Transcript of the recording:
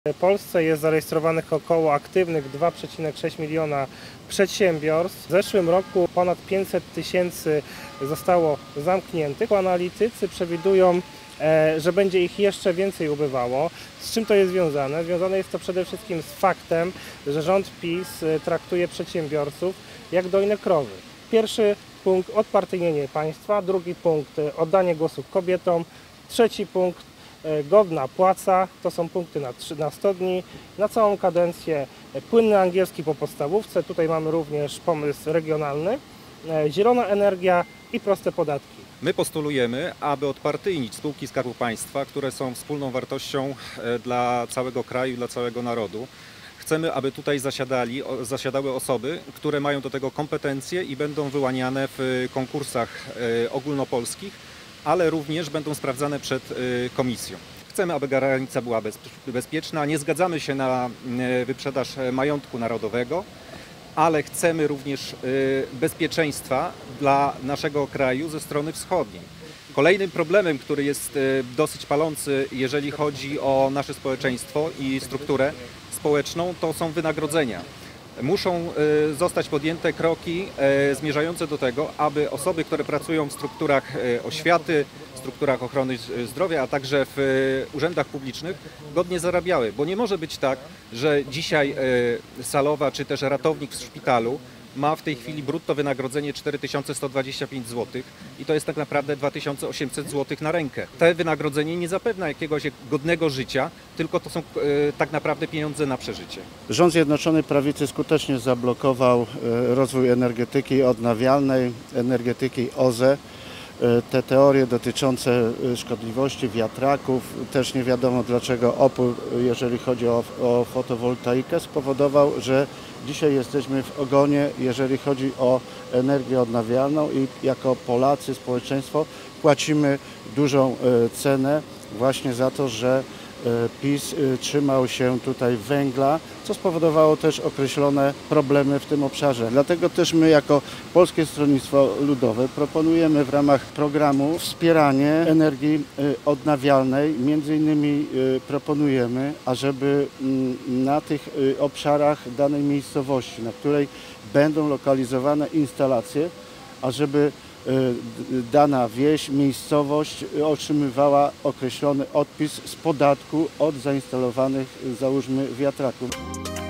W Polsce jest zarejestrowanych około aktywnych 2,6 miliona przedsiębiorstw. W zeszłym roku ponad 500 000 zostało zamkniętych. Analitycy przewidują, że będzie ich jeszcze więcej ubywało. Z czym to jest związane? Związane jest to przede wszystkim z faktem, że rząd PiS traktuje przedsiębiorców jak dojne krowy. Pierwszy punkt - odpartyjnienie państwa, drugi punkt - oddanie głosu kobietom, trzeci punkt - godna płaca, to są punkty na 100 dni, na całą kadencję, płynny angielski po podstawówce, tutaj mamy również pomysł regionalny, zielona energia i proste podatki. My postulujemy, aby odpartyjnić spółki Skarbu Państwa, które są wspólną wartością dla całego kraju, dla całego narodu. Chcemy, aby tutaj zasiadały osoby, które mają do tego kompetencje i będą wyłaniane w konkursach ogólnopolskich, ale również będą sprawdzane przed komisją. Chcemy, aby granica była bezpieczna. Nie zgadzamy się na wyprzedaż majątku narodowego, ale chcemy również bezpieczeństwa dla naszego kraju ze strony wschodniej. Kolejnym problemem, który jest dosyć palący, jeżeli chodzi o nasze społeczeństwo i strukturę społeczną, to są wynagrodzenia. Muszą zostać podjęte kroki zmierzające do tego, aby osoby, które pracują w strukturach oświaty, w strukturach ochrony zdrowia, a także w urzędach publicznych godnie zarabiały. Bo nie może być tak, że dzisiaj salowa czy też ratownik w szpitalu ma w tej chwili brutto wynagrodzenie 4125 zł i to jest tak naprawdę 2800 zł na rękę. Te wynagrodzenie nie zapewnia jakiegoś godnego życia, tylko to są tak naprawdę pieniądze na przeżycie. Rząd Zjednoczonej Prawicy skutecznie zablokował rozwój energetyki odnawialnej, energetyki OZE. Te teorie dotyczące szkodliwości wiatraków, też nie wiadomo dlaczego opór, jeżeli chodzi o fotowoltaikę, spowodował, że dzisiaj jesteśmy w ogonie, jeżeli chodzi o energię odnawialną i jako Polacy, społeczeństwo płacimy dużą cenę właśnie za to, że PiS trzymał się tutaj węgla, co spowodowało też określone problemy w tym obszarze. Dlatego też my jako Polskie Stronnictwo Ludowe proponujemy w ramach programu wspieranie energii odnawialnej. Między innymi proponujemy, ażeby na tych obszarach danej miejscowości, na której będą lokalizowane instalacje, ażeby dana wieś, miejscowość otrzymywała określony odpis z podatku od zainstalowanych, załóżmy, wiatraków.